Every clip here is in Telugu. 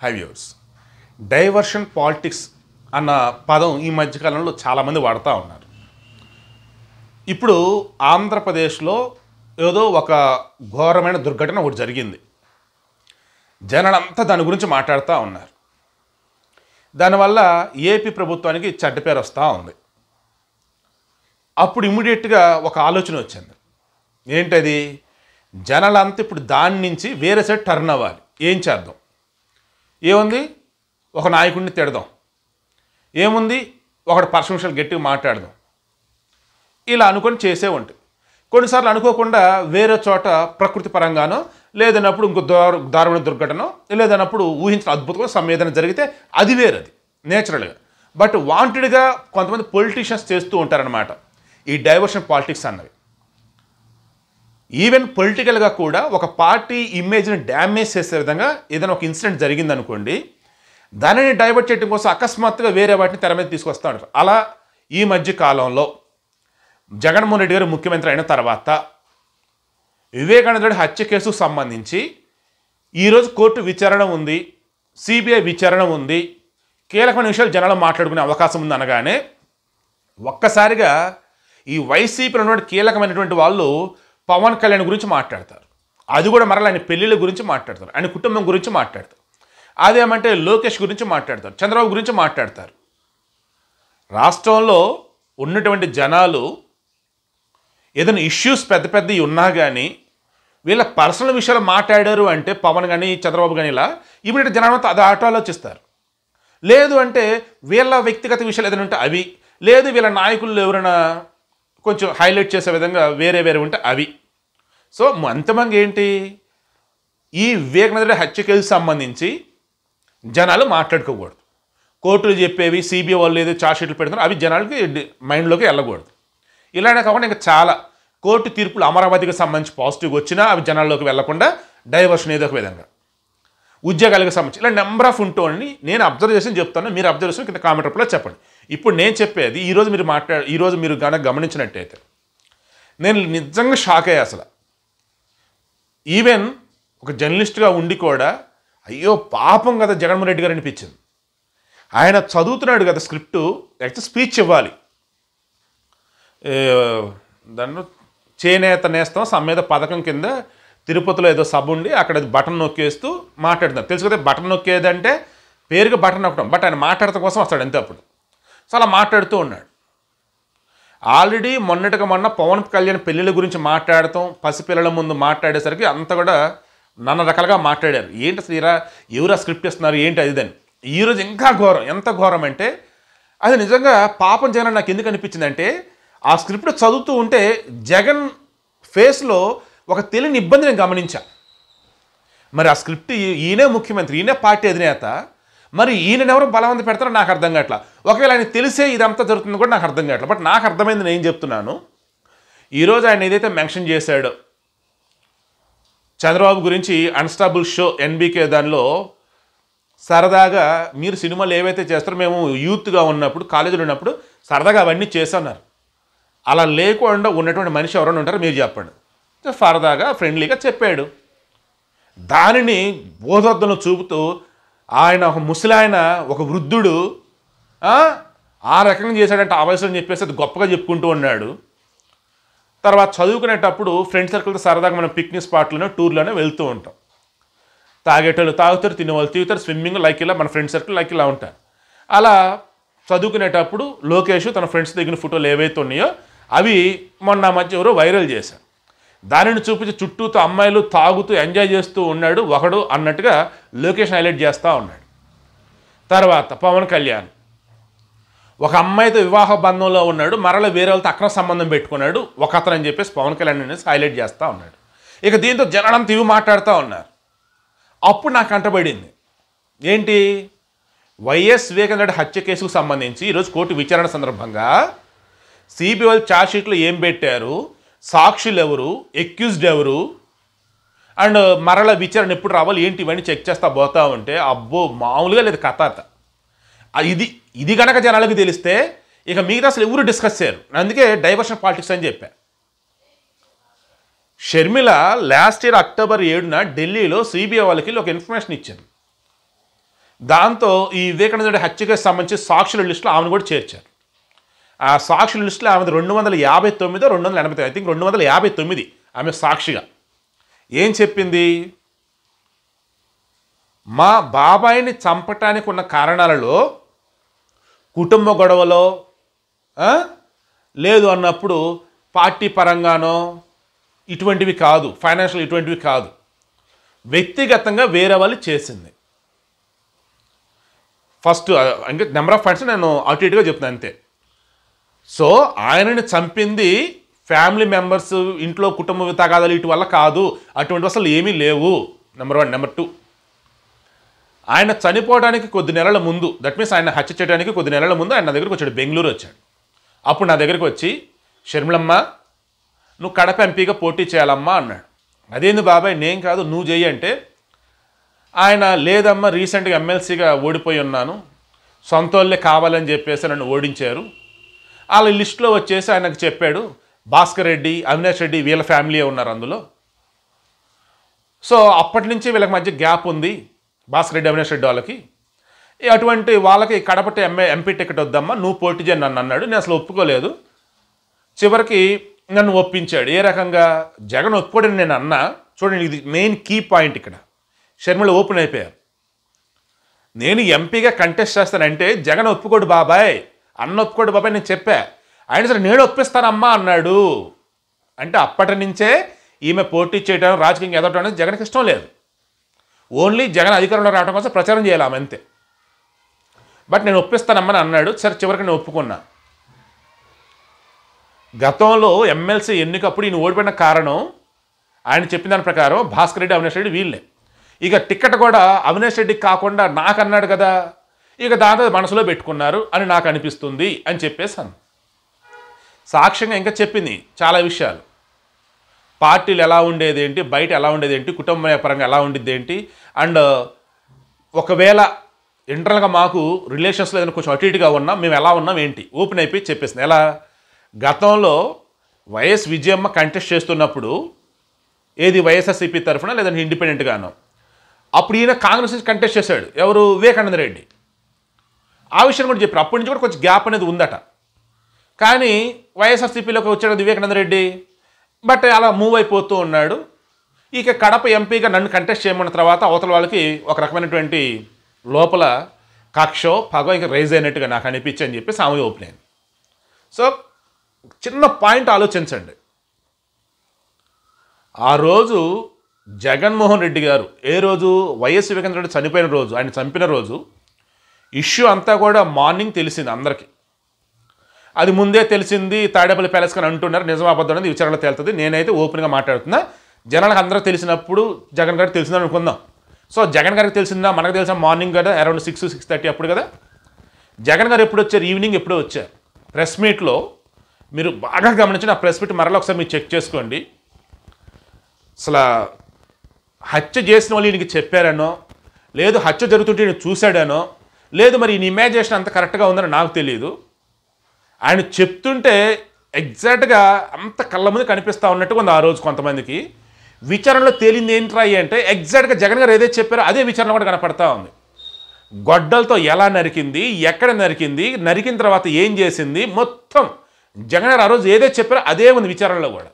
హైవ్యూర్స్ డైవర్షన్ పాలిటిక్స్ అన్న పదం ఈ మధ్యకాలంలో చాలామంది వాడుతూ ఉన్నారు. ఇప్పుడు ఆంధ్రప్రదేశ్లో ఏదో ఒక ఘోరమైన దుర్ఘటన ఒకటి జరిగింది. జనాలంతా దాని గురించి మాట్లాడుతూ ఉన్నారు. దానివల్ల ఏపీ ప్రభుత్వానికి చెడ్డ పేరు వస్తూ ఉంది. అప్పుడు ఇమ్మీడియట్గా ఒక ఆలోచన వచ్చింది. ఏంటది? జనాలంతా ఇప్పుడు దాని నుంచి వేరే సైడ్ టర్న్ అవ్వాలి. ఏం చేద్దాం? ఏముంది? ఒక నాయకుడిని తిడదాం. ఏముంది? ఒకటి పర్సనల్ గట్టిగా మాట్లాడదాం. ఇలా అనుకొని చేసే ఉంటాయి. కొన్నిసార్లు అనుకోకుండా వేరే చోట ప్రకృతి పరంగానో లేదన్నప్పుడు ఇంకో దారుణ దుర్ఘటన లేదన్నప్పుడు ఊహించిన అద్భుతమైన సంవేదన జరిగితే అది వేరేది నేచురల్గా. బట్ వాంటెడ్గా కొంతమంది పొలిటీషియన్స్ చేస్తూ ఉంటారనమాట ఈ డైవర్షన్ పాలిటిక్స్ అన్నవి. ఈవెన్ పొలిటికల్గా కూడా ఒక పార్టీ ఇమేజ్ని డ్యామేజ్ చేసే విధంగా ఏదైనా ఒక ఇన్సిడెంట్ జరిగిందనుకోండి, దానిని డైవర్ట్ చేయడం కోసం అకస్మాత్తుగా వేరే వాటిని తెర మీద తీసుకొస్తూ ఉంటారు. అలా ఈ మధ్య కాలంలో జగన్మోహన్ రెడ్డి గారు ముఖ్యమంత్రి అయిన తర్వాత వివేకానందుడి హత్య కేసుకు సంబంధించి ఈరోజు కోర్టు విచారణ ఉంది, సిబిఐ విచారణ ఉంది, కీలకమైన విషయాలు జనాలు మాట్లాడుకునే అవకాశం ఉంది అనగానే ఒక్కసారిగా ఈ వైసీపీలో ఉన్నటువంటి కీలకమైనటువంటి వాళ్ళు పవన్ కళ్యాణ్ గురించి మాట్లాడతారు. అది కూడా మరలా ఆయన పెళ్ళిళ్ళ గురించి మాట్లాడతారు, ఆయన కుటుంబం గురించి మాట్లాడతారు. అదేమంటే లోకేష్ గురించి మాట్లాడతారు, చంద్రబాబు గురించి మాట్లాడతారు. రాష్ట్రంలో ఉన్నటువంటి జనాలు ఏదైనా ఇష్యూస్ పెద్ద పెద్దవి ఉన్నా కానీ వీళ్ళ పర్సనల్ విషయాలు మాట్లాడారు అంటే పవన్ కానీ చంద్రబాబు కానీ ఇలా ఇమీడియట్ జనాలతో అది ఆటో ఆలోచిస్తారు. లేదు అంటే వీళ్ళ వ్యక్తిగత విషయాలు ఏదైనా ఉంటే అవి, లేదు వీళ్ళ నాయకులు ఎవరైనా కొంచెం హైలైట్ చేసే విధంగా వేరే వేరే ఉంటే అవి. సో అంతమంది ఏంటి, ఈ వివేకానందుడి హత్య కేసుకు సంబంధించి జనాలు మాట్లాడుకోకూడదు. కోర్టులు చెప్పేవి, సిబిఐ వాళ్ళు ఏదో చార్జ్ షీట్లు పెడుతున్నారు, అవి జనాలకి మైండ్లోకి వెళ్ళకూడదు. ఇలానే కాకుండా ఇంకా చాలా కోర్టు తీర్పులు అమరావతికి సంబంధించి పాజిటివ్గా వచ్చినా అవి జనాల్లోకి వెళ్లకుండా డైవర్షన్ ఏదో ఒక విధంగా, ఉద్యోగాలకు సంబంధించి ఇలా నెంబర్ ఆఫ్ ఉంటోని నేను అబ్జర్వ్ చేసి చెప్తాను. మీరు అబ్జర్వ్ చేసి కింద కామెంట్ రూపంలో చెప్పండి. ఇప్పుడు నేను చెప్పేది ఈరోజు మీరు కనుక గమనించినట్టయితే నేను నిజంగా షాక్ అయ్యా. అసలు ఈవెన్ ఒక జర్నలిస్ట్గా ఉండి కూడా అయ్యో పాపం కదా జగన్మోహన్ రెడ్డి గారు అనిపించింది. ఆయన చదువుతున్నాడు కదా స్క్రిప్టు, యాక్చువల్ స్పీచ్ ఇవ్వాలి. దాన్ని చేనేత నేస్తం సమ్మేద పథకం కింద తిరుపతిలో ఏదో సభ ఉండి అక్కడ బటన్ నొక్కేస్తూ మాట్లాడుతున్నారు. తెలుసు కదా బటన్ నొక్కేదంటే పేరుకి బటన్ నొక్కడం, బట్ ఆయన మాట్లాడటం కోసం వస్తాడు అంతే. అప్పుడు సో అలా మాట్లాడుతూ ఉన్నాడు. ఆల్రెడీ మొన్న పవన్ కళ్యాణ్ పెళ్ళిళ్ళ గురించి మాట్లాడటం, పసిపిల్లల ముందు మాట్లాడేసరికి అంతా కూడా నాన్న రకాలుగా మాట్లాడారు. ఏంటి శ్రీరా ఎవరా స్క్రిప్ట్ ఇస్తున్నారు ఏంటి అది అని. ఈరోజు ఇంకా ఘోరం. ఎంత ఘోరం అంటే అది నిజంగా పాపం జగన్ నాకు ఎందుకు అనిపించిందంటే ఆ స్క్రిప్ట్ చదువుతూ ఉంటే జగన్ ఫేస్లో ఒక తెలియని ఇబ్బంది నేను గమనించా. మరి ఆ స్క్రిప్ట్ ఈయనే ముఖ్యమంత్రి, ఈయనే పార్టీ అధినేత, మరి ఈయనెవరు బలవంత పెడతారో నాకు అర్థం కావట్లా. ఒకవేళ ఆయన తెలిసే ఇదంతా జరుగుతుంది కూడా నాకు అర్థం కావట్లా. బట్ నాకు అర్థమైంది నేను చెప్తున్నాను. ఈరోజు ఆయన ఏదైతే మెన్షన్ చేశాడో చంద్రబాబు గురించి అన్స్టాబుల్ షో ఎన్బీకే దానిలో సరదాగా మీరు సినిమాలు ఏవైతే చేస్తారో మేము యూత్గా ఉన్నప్పుడు కాలేజీలో ఉన్నప్పుడు సరదాగా అవన్నీ చేస్తున్నారు. అలా లేకుండా ఉన్నటువంటి మనిషి ఎవరైనా ఉంటారో మీరు చెప్పండి. సరదాగా ఫ్రెండ్లీగా చెప్పాడు. దానిని బోధోద్ధరణ చూపుతూ ఆయన ఒక ముసలాయన, ఒక వృద్ధుడు ఆ రకంగా చేశాడంటే ఆ వయసులో అని చెప్పేసి అది గొప్పగా చెప్పుకుంటూ ఉన్నాడు. తర్వాత చదువుకునేటప్పుడు ఫ్రెండ్ సర్కిల్తో సరదాగా మనం పిక్నిక్ స్పాట్లోనే టూర్లోనే వెళ్తూ ఉంటాం. తాగేటోళ్ళు తాగుతారు, తినేవాళ్ళు తిరుగుతారు, స్విమ్మింగ్ లైక్ ఇలా మన ఫ్రెండ్ సర్కిల్ లైక్ ఇలా ఉంటారు. అలా చదువుకునేటప్పుడు లోకేష్ తన ఫ్రెండ్స్ దిగిన ఫోటోలు ఏవైతే ఉన్నాయో అవి మొన్న మధ్య ఎవరో వైరల్ చేశారు. దానిని చూపించి చుట్టూతో అమ్మాయిలు తాగుతూ ఎంజాయ్ చేస్తూ ఉన్నాడు ఒకడు అన్నట్టుగా లోకేష్ హైలైట్ చేస్తూ ఉన్నాడు. తర్వాత పవన్ కళ్యాణ్ ఒక అమ్మాయితో వివాహ బంధంలో ఉన్నాడు, మరల వేరే వాళ్ళతో అక్రమ సంబంధం పెట్టుకున్నాడు ఒక అతను అని చెప్పేసి పవన్ కళ్యాణ్ అనేసి హైలైట్ చేస్తూ ఉన్నాడు. ఇక దీంతో జనాలంతా ఇవి మాట్లాడుతూ ఉన్నారు. అప్పుడు నాకు కంటబడింది ఏంటి, వైఎస్ వివేకానంద హత్య కేసుకు సంబంధించి ఈరోజు కోర్టు విచారణ సందర్భంగా సిబిఐ ఛార్జ్ షీట్లో ఏం పెట్టారు, సాక్షులు ఎవరు, ఎక్యూజ్డ్ ఎవరు, అండ్ మరల విచారణ ఎప్పుడు రావాలి ఏంటి ఇవన్నీ చెక్ చేస్తా పోతా ఉంటే అబ్బో మామూలుగా లేదు కథ. ఇది కనుక జనాలకు తెలిస్తే ఇక మిగతా అసలు ఎవరు డిస్కస్ చేయరు. అందుకే డైవర్షన్ పాలిటిక్స్ అని చెప్పా. షర్మిల లాస్ట్ ఇయర్ అక్టోబర్ 7న ఢిల్లీలో సిబిఐ వాళ్ళకి ఒక ఇన్ఫర్మేషన్ ఇచ్చింది. దాంతో ఈ వివేకానంద హత్యకి సంబంధించి సాక్షుల లిస్టులో ఆమెను కూడా చేర్చారు. ఆ సాక్షుల లిస్టులో ఆమెది 259 289, ఐ థింక్ 259 ఆమె సాక్షిగా ఏం చెప్పింది? మా బాబాయిని చంపటానికి ఉన్న కారణాలలో కుటుంబ గొడవలో లేదు అన్నప్పుడు పార్టీ పరంగానో ఇటువంటివి కాదు, ఫైనాన్షియల్ ఇటువంటివి కాదు, వ్యక్తిగతంగా వేరే వాళ్ళు చేసింది. ఫస్ట్ ఇంకా నెంబర్ ఆఫ్ పాయింట్స్ నేను అటు ఇటుగా చెప్తున్నాను అంతే. సో ఆయనని చంపింది ఫ్యామిలీ మెంబర్స్, ఇంట్లో కుటుంబ తగాదాలు ఇటు వల్ల కాదు, అటువంటి అసలు ఏమీ లేవు. నెంబర్ 1. నెంబర్ 2, ఆయన చనిపోవడానికి కొద్ది నెలల ముందు, దట్ మీన్స్ ఆయన హత్య చేయడానికి కొద్ది నెలల ముందు ఆయన నా దగ్గరికి వచ్చాడు, బెంగళూరు వచ్చాడు. అప్పుడు నా దగ్గరికి వచ్చి, షర్మిలమ్మ నువ్వు కడప ఎంపీగా పోటీ చేయాలమ్మా అన్నాడు. అదేంది బాబాయ్, నేను కాదు నువ్వు చెయ్యి అంటే, ఆయన లేదమ్మా రీసెంట్గా ఎమ్మెల్సీగా ఓడిపోయి ఉన్నాను, సొంత వాళ్ళే కావాలని చెప్పేసి నన్ను ఓడించారు. వాళ్ళ లిస్టులో వచ్చేసి ఆయనకు చెప్పాడు, భాస్కర్ రెడ్డి, అవినాష్ రెడ్డి వీళ్ళ ఫ్యామిలీ ఉన్నారు అందులో. సో అప్పటి నుంచి వీళ్ళకి మధ్య గ్యాప్ ఉంది, భాస్కర్ రెడ్డి అవినాష్ రెడ్డి వాళ్ళకి. అటువంటి వాళ్ళకి కడపటి ఎంపీ టికెట్ వద్దమ్మా, నువ్వు పోటీ చేయని నన్ను అన్నాడు. నేను అసలు ఒప్పుకోలేదు. చివరికి నన్ను ఒప్పించాడు. ఏ రకంగా? జగన్ ఒప్పుకోడని నేను అన్నా. చూడండి, ఇది మెయిన్ కీ పాయింట్ ఇక్కడ. షర్మిల ఓపెన్ అయిపోయారు. నేను ఎంపీగా కంటెస్ట్ చేస్తానంటే జగన్ ఒప్పుకోడు బాబాయ్, అన్న ఒప్పుకోడు బాబాయ్ నేను చెప్పా. ఆయన సరే నేను ఒప్పిస్తానమ్మా అన్నాడు. అంటే అప్పటి నుంచే ఈమె పోటీ చేయడం, రాజకీయంగా ఎదగడం అనేది జగన్కి ఇష్టం లేదు. ఓన్లీ జగన్ అధికారంలో రావడం కోసం ప్రచారం చేయాలి ఆమె అంతే. బట్ నేను ఒప్పిస్తానమ్మని అన్నాడు. సరే చివరికి నేను ఒప్పుకున్నా. గతంలో ఎమ్మెల్సీ ఎన్నికప్పుడు ఈయన ఓడిపోయిన కారణం ఆయన చెప్పిన దాని ప్రకారం భాస్కర్ రెడ్డి, అవినాష్ రెడ్డి వీళ్ళే. ఇక టికెట్ కూడా అవినాష్ రెడ్డికి కాకుండా నాకు అన్నాడు కదా, ఇక దాంతో మనసులో పెట్టుకున్నారు అని నాకు అనిపిస్తుంది అని చెప్పేసాను. సాక్ష్యంగా ఇంకా చెప్పింది చాలా విషయాలు. పార్టీలు ఎలా ఉండేది ఏంటి, బయట ఎలా ఉండేది ఏంటి, కుటుంబ పరంగా ఎలా ఉండేది ఏంటి, అండ్ ఒకవేళ ఇంటర్నల్గా మాకు రిలేషన్స్లో ఏదైనా కొంచెం అటు ఇటుగా ఉన్నాం, మేము ఎలా ఉన్నాం ఏంటి ఓపెన్ అయిపోయి చెప్పేసింది. ఎలా? గతంలో వైఎస్ విజయమ్మ కంటెస్ట్ చేస్తున్నప్పుడు ఏది వైఎస్ఆర్సీపీ తరఫున లేదంటే ఇండిపెండెంట్గానో, అప్పుడు ఈయన కాంగ్రెస్ నుంచి కంటెస్ట్ చేశాడు. ఎవరు? వివేకానంద రెడ్డి. ఆ విషయం కూడా చెప్పారు. అప్పటి నుంచి కూడా కొంచెం గ్యాప్ అనేది ఉందట. కానీ వైఎస్ఆర్సీపీలోకి వచ్చాడు వివేకానంద రెడ్డి. బట్ అలా మూవ్ అయిపోతూ ఉన్నాడు. ఇక కడప ఎంపీగా నన్ను కంటెస్ట్ చేయమన్న తర్వాత అవతల వాళ్ళకి ఒక రకమైనటువంటి లోపల కక్షో పగో ఇంకా రైజ్ అయినట్టుగా నాకు అనిపించి అని చెప్పేసి ఆమె ఓపెన్ అయింది. సో చిన్న పాయింట్ ఆలోచించండి. ఆ రోజు జగన్మోహన్ రెడ్డి గారు ఏ రోజు వైఎస్ వివేకానంద రెడ్డి చనిపోయిన రోజు, ఆయన చంపిన రోజు ఇష్యూ అంతా కూడా మార్నింగ్ తెలిసింది అందరికీ. అది ముందే తెలిసింది, తాడేపల్లి ప్యాలెస్ అని అంటున్నారు. నిజం అబద్ధం అనేది విచారణలో తేలుతుంది. నేనైతే ఓపెన్గా మాట్లాడుతున్నా. జనాలకు అందరూ తెలిసినప్పుడు జగన్ గారికి తెలిసిందని అనుకుందాం. సో జగన్ గారికి తెలిసిందా, మనకు తెలిసిన మార్నింగ్ కదా, అరౌండ్ 6-6:30 అప్పుడు కదా. జగన్ గారు ఎప్పుడు వచ్చారు? ఈవినింగ్ ఎప్పుడో వచ్చారు. ప్రెస్ మీట్లో మీరు బాగా గమనించిన ఆ ప్రెస్ మీట్ మరలా ఒకసారి మీరు చెక్ చేసుకోండి. అసలు హత్య చేసిన వాళ్ళు ఈయనకి చెప్పారనో, లేదు హత్య జరుగుతుంటే ఈయన చూశాడనో, లేదు మరి ఈయన ఇమాజినేషన్ అంత కరెక్ట్గా ఉందని నాకు తెలియదు. ఆయన చెప్తుంటే ఎగ్జాక్ట్గా అంత కళ్ళ ముందు కనిపిస్తూ ఉన్నట్టుగా ఉంది. ఆ రోజు కొంతమందికి విచారణలో తేలింది ఏంట్రా అంటే ఎగ్జాక్ట్గా జగన్ గారు ఏదైతే చెప్పారో అదే విచారణ కూడా కనపడతా ఉంది. గొడ్డలతో ఎలా నరికింది, ఎక్కడ నరికింది, నరికిన తర్వాత ఏం చేసింది, మొత్తం జగన్ గారు ఆ రోజు ఏదైతే చెప్పారో అదే ఉంది విచారణలో కూడా.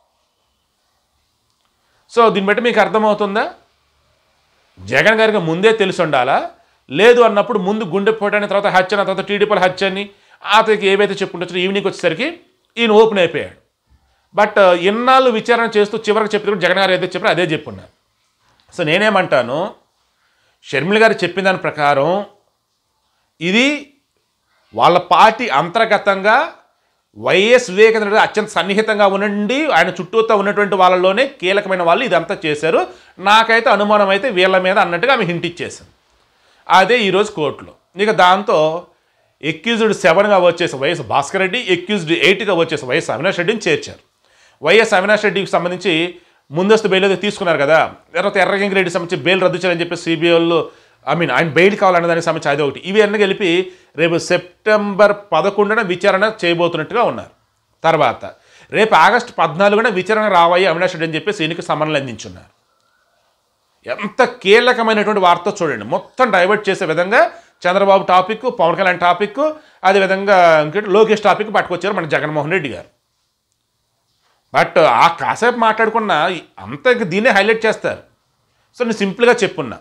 సో దీన్ని బట్టి మీకు అర్థమవుతుందా, జగన్ గారికి ముందే తెలిసి ఉండాలా? లేదు అన్నప్పుడు ముందు గుండెపోటాన్ని, తర్వాత హత్యని, తర్వాత టీడీపీల హత్యని అతనికి ఏవైతే చెప్పుకుంటూ ఈవినింగ్ వచ్చేసరికి ఈయన ఓపెన్ అయిపోయాడు. బట్ ఇన్నాళ్ళు విచారణ చేస్తూ చివరికి చెప్పినప్పుడు జగన్ గారు ఏదైతే చెప్పారో అదే చెప్పున్నారు. సో నేనేమంటాను, షర్మిల గారు చెప్పిన దాని ప్రకారం ఇది వాళ్ళ పార్టీ అంతర్గతంగా వైఎస్ వివేకానంద రెడ్డి అత్యంత సన్నిహితంగా ఉండి ఆయన చుట్టూతో ఉన్నటువంటి వాళ్ళలోనే కీలకమైన వాళ్ళు ఇదంతా చేశారు. నాకైతే అనుమానం అయితే వీళ్ళ మీద అన్నట్టుగా ఆమె హింట్ ఇచ్చేసింది. అదే ఈరోజు కోర్టులో. ఇక దాంతో ఎక్యూజ్డ్ 7గా వచ్చేసి వైఎస్ భాస్కర్ రెడ్డి, ఎక్యూజ్డ్ 8గా వచ్చేసి వైఎస్ అవినాష్ రెడ్డిని చేర్చారు. వైఎస్ అవినాష్ రెడ్డికి సంబంధించి ముందస్తు బెయిల్ అయితే తీసుకున్నారు కదా, తర్వాత ఎర్రగంగిరెడ్డి సంబంధించి బెయిల్ రద్దు చేయాలని చెప్పి సిబిఐ వాళ్ళు ఆయన బెయిల్ కావాలన్న దానికి సంబంధించి అది ఒకటి. ఇవి అన్నీ కలిపి రేపు సెప్టెంబర్ 11న విచారణ చేయబోతున్నట్టుగా ఉన్నారు. తర్వాత రేపు ఆగస్టు 14న విచారణ రావాయి అవినాష్ రెడ్డి అని చెప్పేసి ఈయనకి సమన్లు అందించున్నారు. ఎంత కీలకమైనటువంటి వార్త చూడండి. మొత్తం డైవర్ట్ చేసే విధంగా చంద్రబాబు టాపిక్, పవన్ కళ్యాణ్ టాపిక్, అదేవిధంగా ఇంకోటి లోకేష్ టాపిక్ పట్టుకొచ్చారు మన జగన్మోహన్ రెడ్డి గారు. బట్ ఆ కాసేపు మాట్లాడుకున్న అంత దీన్నే హైలైట్ చేస్తారు. సో నేను సింపుల్గా చెప్పున్నా,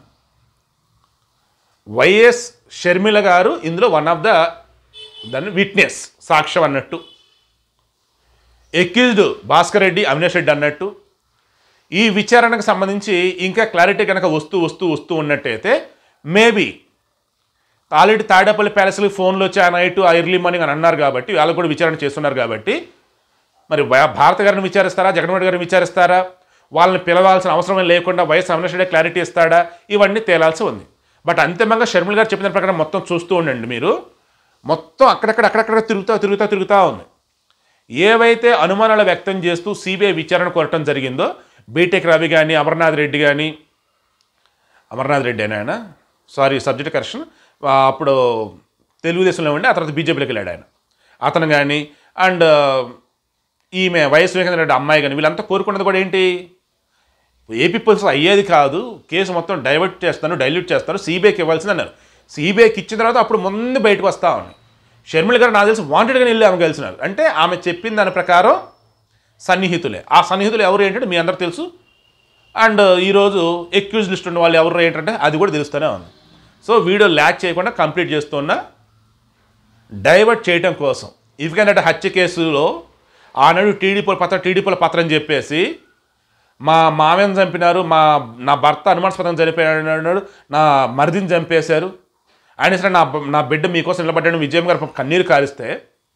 వైఎస్ షర్మిల గారు ఇందులో వన్ ఆఫ్ దాన్ని విట్నెస్, సాక్ష్యం అన్నట్టు. ఎక్యూజ్డ్ భాస్కర్ రెడ్డి, అవినాష్ రెడ్డి అన్నట్టు. ఈ విచారణకు సంబంధించి ఇంకా క్లారిటీ కనుక వస్తూ ఉన్నట్టయితే మేబీ ఆల్రెడీ తాడేపల్లి ప్యాలెస్కి ఫోన్లు వచ్చి ఆ నైట్ ఆ ఎర్లీ మార్నింగ్ అని అన్నారు కాబట్టి వాళ్ళు కూడా విచారణ చేస్తున్నారు కాబట్టి మరి భారత గారిని విచారిస్తారా, జగన్మోహన్ గారిని విచారిస్తారా, వాళ్ళని పిలవాల్సిన అవసరమే లేకుండా వైఎస్ అవినాష్ రెడ్డి క్లారిటీ ఇస్తాడా, ఇవన్నీ తేలాల్సి ఉంది. బట్ అంతిమంగా షర్మిల గారు చెప్పిన ప్రకారం మొత్తం చూస్తూ ఉండండి మీరు. మొత్తం అక్కడక్కడ తిరుగుతూ ఉంది. ఏవైతే అనుమానాలు వ్యక్తం చేస్తూ సిబిఐ విచారణ కోరటం జరిగిందో, బీటెక్ రవి కానీ, అమర్నాథ్ రెడ్డి కానీ, అమర్నాథ్ రెడ్డి అయినా సారీ సబ్జెక్ట్ కరెక్షన్, అప్పుడు తెలుగుదేశంలో ఉండి ఆ తర్వాత బీజేపీలోకి వెళ్ళాడు ఆయన, అతను కానీ, అండ్ ఈమె వైఎస్ వివేకానంద రెడ్డి అమ్మాయి కానీ, వీళ్ళంతా కోరుకున్నది కూడా ఏంటి, ఏపీ పోలీసులు అయ్యేది కాదు, కేసు మొత్తం డైల్యూట్ చేస్తాను, సిబిఐకి ఇవ్వాల్సింది అన్నారు. సిబిఐకి ఇచ్చిన తర్వాత అప్పుడు ముందు బయటకు వస్తూ ఉన్నాయి. షర్మిల గారు నాకు తెలిసి వాంటెడ్గా వెళ్ళి ఆమె గెలిచినారు. అంటే ఆమె చెప్పిన దాని ప్రకారం సన్నిహితులే. ఆ సన్నిహితులు ఎవరు ఏంటంటే మీ అందరూ తెలుసు. అండ్ ఈరోజు ఎక్యూజ్ లిస్ట్ ఉన్న వాళ్ళు ఎవరు ఏంటంటే అది కూడా తెలుస్తూనే ఉంది. సో వీడియో ల్యాక్ చేయకుండా కంప్లీట్ చేస్తున్న డైవర్ట్ చేయడం కోసం ఇఫ్గానట్ హత్య కేసులో ఆనాడు టీడీపీల పత్రం చెప్పేసి మా మామయ్యను చంపినారు, నా భర్త అనుమానాస్పదంగా చనిపోయాడు, నా మరిదిని చంపేశారు, ఆయన సరే నా బిడ్డ మీకోసం నిలబడ్డాడు విజయం గారు కన్నీరు కారిస్తే,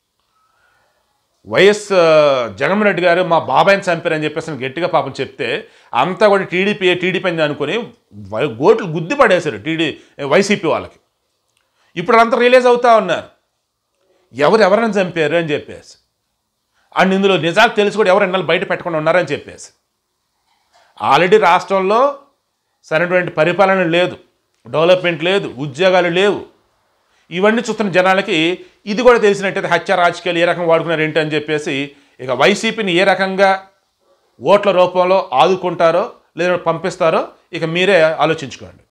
వైఎస్ జగన్మోహన్ రెడ్డి గారు మా బాబాయిని చంపారని చెప్పేసి గట్టిగా పాపం చెప్తే అంతా కూడా టీడీపీ అని అనుకుని గోట్లు గుద్ది పడేశారు వైసీపీ వాళ్ళకి. ఇప్పుడు అంతా రియలైజ్ అవుతూ ఉన్నారు ఎవరైనా చంపారు అని చెప్పేసి. అండ్ ఇందులో నిజాలు తెలిసి కూడా ఎవరు ఎన్నాళ్ళు బయట పెట్టకుండా ఉన్నారని చెప్పేసి. ఆల్రెడీ రాష్ట్రంలో సరైనటువంటి పరిపాలన లేదు, డెవలప్మెంట్ లేదు, ఉద్యోగాలు లేవు. ఇవన్నీ చూస్తున్న జనాలకి ఇది కూడా తెలిసినట్టయితే హత్య రాజకీయాలు ఏ రకంగా వాడుకున్నారు ఏంటి అని చెప్పేసి ఇక వైసీపీని ఏ రకంగా ఓట్ల రూపంలో ఆదుకుంటారో లేదా పంపిస్తారో ఇక మీరే ఆలోచించుకోండి.